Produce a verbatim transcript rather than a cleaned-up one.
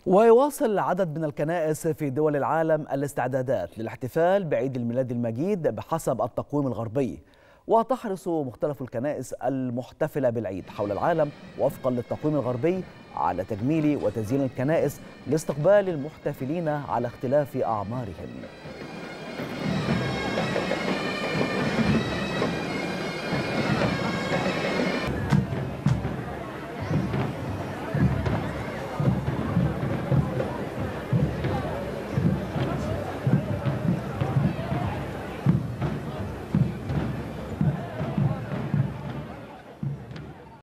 ويواصل عدد من الكنائس في دول العالم الاستعدادات للاحتفال بعيد الميلاد المجيد بحسب التقويم الغربي، وتحرص مختلف الكنائس المحتفلة بالعيد حول العالم وفقا للتقويم الغربي على تجميل وتزيين الكنائس لاستقبال المحتفلين على اختلاف أعمارهم.